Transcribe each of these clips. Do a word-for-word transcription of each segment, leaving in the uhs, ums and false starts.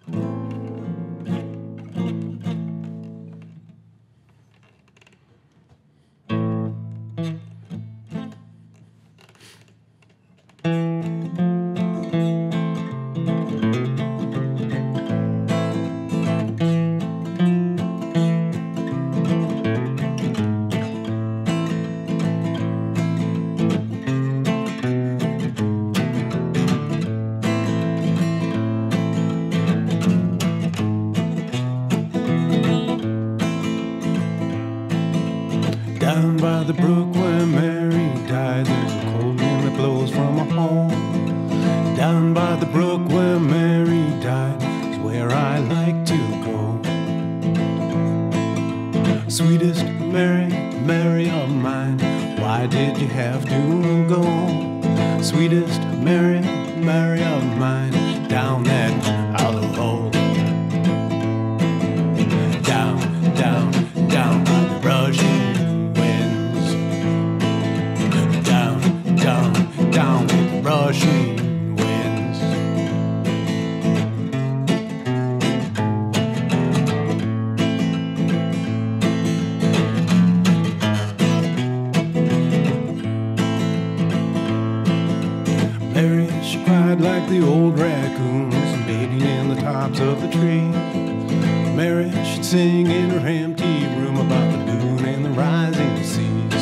Down by the brook where Mary died, there's a cold wind that blows from a home. Down by the brook where Mary died is where I like to go. Sweetest Mary, Mary of mine, why did you have to go? Sweetest Mary, Mary of mine, down that hollow hole. Down, down, down by the rushy winds. Down, down, down with the rushing winds. Mary, she cried like the old raccoons mating in the tops of the trees. Mary, she'd sing in her empty room about the moon and the rising seas.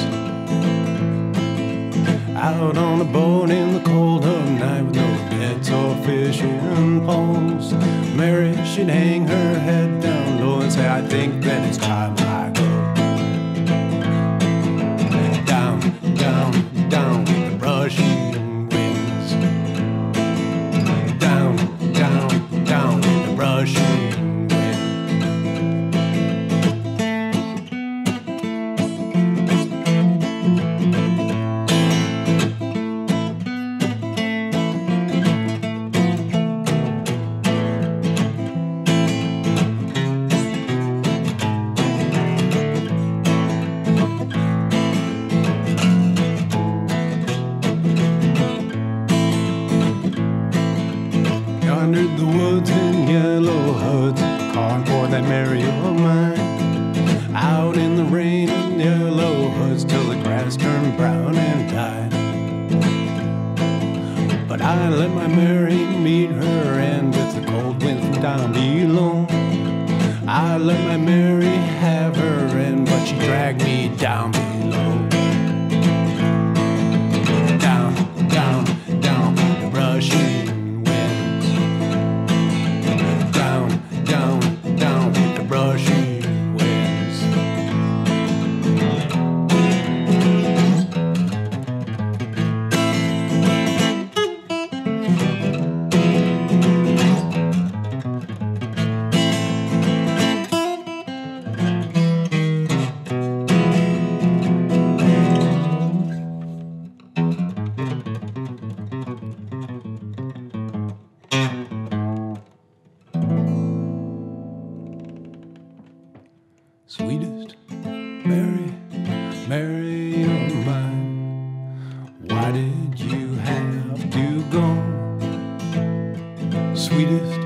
Out on a boat in the cold of night with no nets or fishing poles, Mary, she'd hang her head down low and say, I think that it's time I go. Down, down, down with the rushing winds. Down, down, down with the rushing. Yonder the woods in yellow hoods, calling for that Mary of mine. Out in the rain in yellow hoods till the grass turned brown and died. But I let my Mary meet her end with the cold wind from down below. I let my Mary have her end, but she dragged me down below. Down, down, down with the rushing. Down, down with the rushing winds. Sweetest Mary, Mary of mine, why did you have to go? Sweetest